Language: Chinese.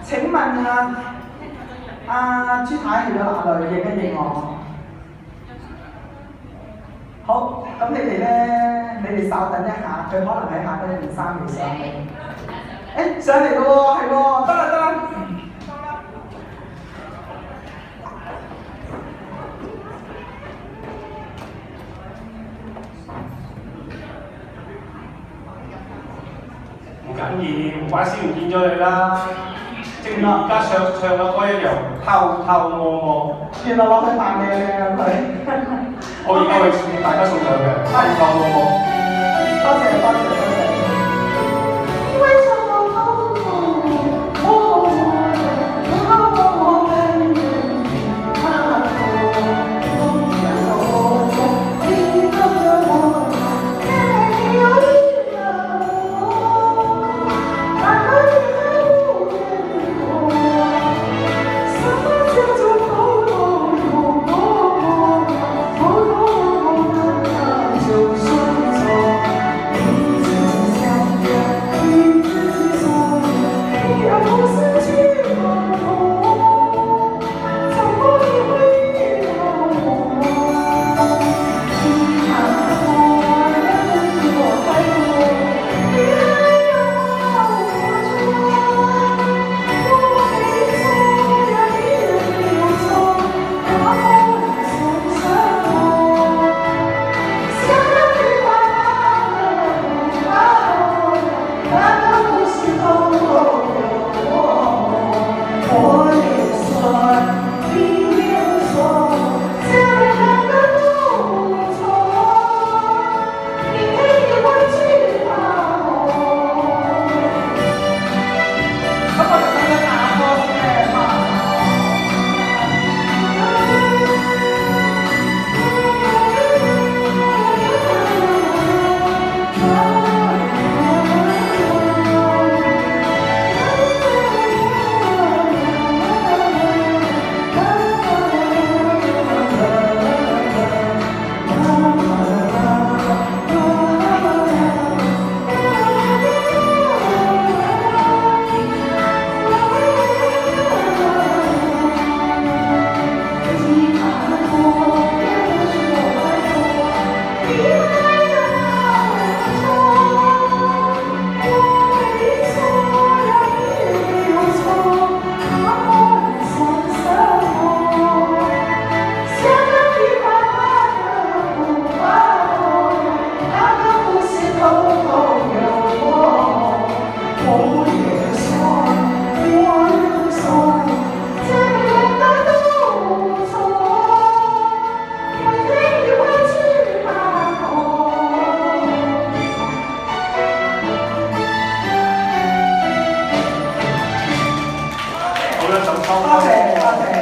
請問朱太去咗哪裏？應一應我。好，咁你哋咧，你哋稍等一下，佢可能喺下低件衫要上嚟。上嚟咯喎，係喎，得啦得啦。 唔緊要，把聲唔見咗你啦。正如而家唱嘅歌一樣，偷偷摸摸。 原來落去扮嘅佢。 我而家會送大家送上嘅，偷偷摸摸。 多謝多謝多謝。多謝多謝。